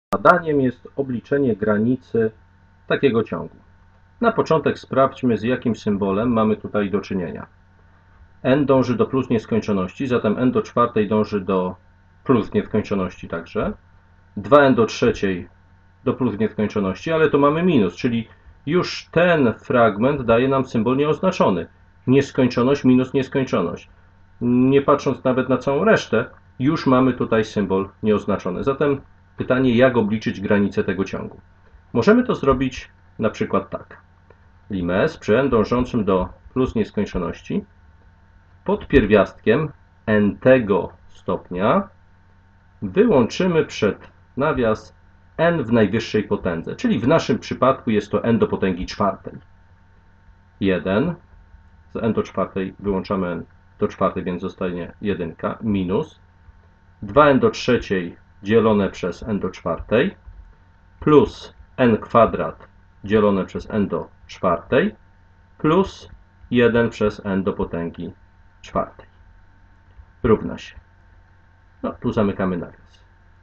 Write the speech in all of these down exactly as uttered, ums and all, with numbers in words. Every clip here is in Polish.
Zadaniem jest obliczenie granicy takiego ciągu. Na początek sprawdźmy, z jakim symbolem mamy tutaj do czynienia. N dąży do plus nieskończoności, zatem n do czwartej dąży do plus nieskończoności także. dwa n do trzeciej do plus nieskończoności, ale tu mamy minus, czyli już ten fragment daje nam symbol nieoznaczony. Nieskończoność minus nieskończoność. Nie patrząc nawet na całą resztę, już mamy tutaj symbol nieoznaczony. Zatem pytanie, jak obliczyć granicę tego ciągu. Możemy to zrobić na przykład tak. Limes przy n dążącym do plus nieskończoności pod pierwiastkiem n tego stopnia wyłączymy przed nawias n w najwyższej potędze, czyli w naszym przypadku jest to n do potęgi czwartej. jeden, z n do czwartej wyłączamy n do czwartej, więc zostanie jeden minus dwa n do trzeciej dzielone przez n do czwartej plus n kwadrat dzielone przez n do czwartej plus jeden przez n do potęgi czwartej równa się. No, tu zamykamy nawias.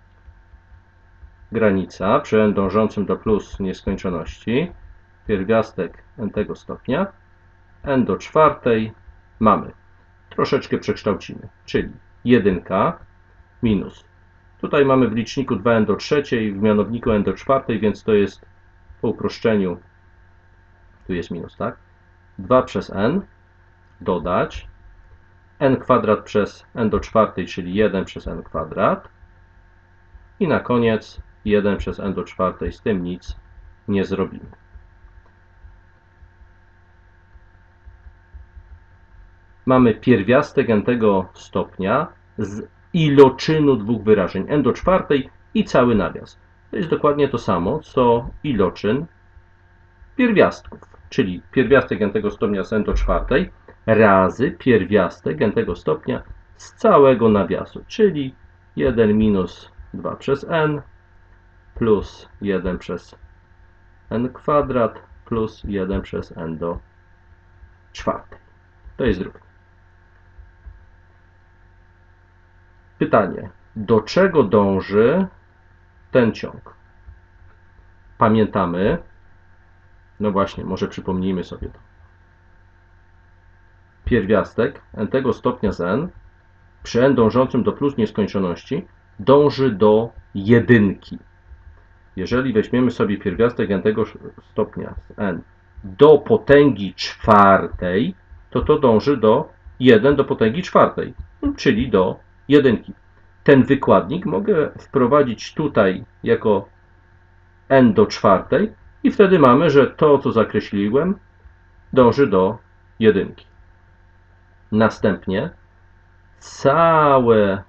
Granica przy n dążącym do plus nieskończoności, pierwiastek n tego stopnia, n do czwartej mamy. Troszeczkę przekształcimy, czyli jeden minus. Tutaj mamy w liczniku dwa n do trzeciej, w mianowniku n do czwartej, więc to jest po uproszczeniu, tu jest minus, tak? dwa przez n dodać n kwadrat przez n do czwartej, czyli jeden przez n kwadrat i na koniec jeden przez n do czwartej, z tym nic nie zrobimy. Mamy pierwiastek n tego stopnia z iloczynu dwóch wyrażeń, n do czwartej i cały nawias. To jest dokładnie to samo, co iloczyn pierwiastków, czyli pierwiastek n tego stopnia z n do czwartej razy pierwiastek n tego stopnia z całego nawiasu, czyli jeden minus dwa przez n plus jeden przez n kwadrat plus jeden przez n do czwartej. To jest równe. Pytanie, do czego dąży ten ciąg? Pamiętamy, no właśnie, może przypomnijmy sobie to. Pierwiastek n tego stopnia z n przy n dążącym do plus nieskończoności dąży do jedynki. Jeżeli weźmiemy sobie pierwiastek n tego stopnia z n do potęgi czwartej, to to dąży do jeden do potęgi czwartej, czyli do jedynki. Ten wykładnik mogę wprowadzić tutaj jako n do czwartej i wtedy mamy, że to, co zakreśliłem, dąży do jedynki. Następnie cały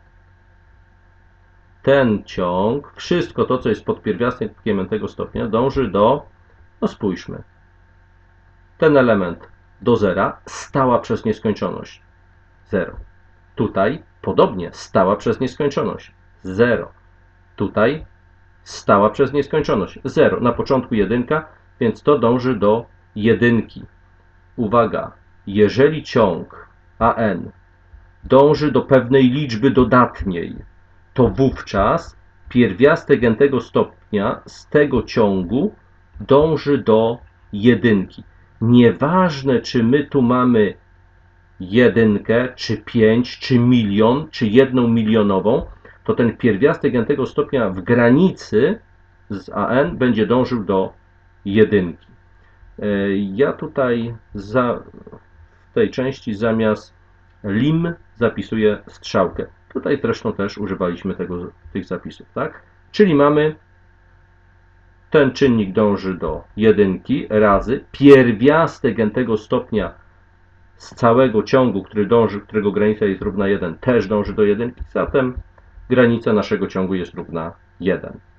ten ciąg, wszystko to, co jest pod pierwiastkiem n tego stopnia, dąży do, no spójrzmy, ten element do zera, stała przez nieskończoność, zero. Tutaj podobnie stała przez nieskończoność, zero. Tutaj stała przez nieskończoność, zero. Na początku jedynka, więc to dąży do jedynki. Uwaga, jeżeli ciąg A N dąży do pewnej liczby dodatniej, to wówczas pierwiastek n tego stopnia z tego ciągu dąży do jedynki. Nieważne, czy my tu mamy jedynkę, czy pięć, czy milion, czy jedną milionową, to ten pierwiastek n tego stopnia w granicy z A N będzie dążył do jedynki. Ja tutaj za, w tej części zamiast lim zapisuję strzałkę. Tutaj zresztą też używaliśmy tego, tych zapisów, tak? Czyli mamy ten czynnik dąży do jedynki razy pierwiastek n tego stopnia z całego ciągu, który dąży, którego granica jest równa jeden, też dąży do jedynki, zatem granica naszego ciągu jest równa jeden.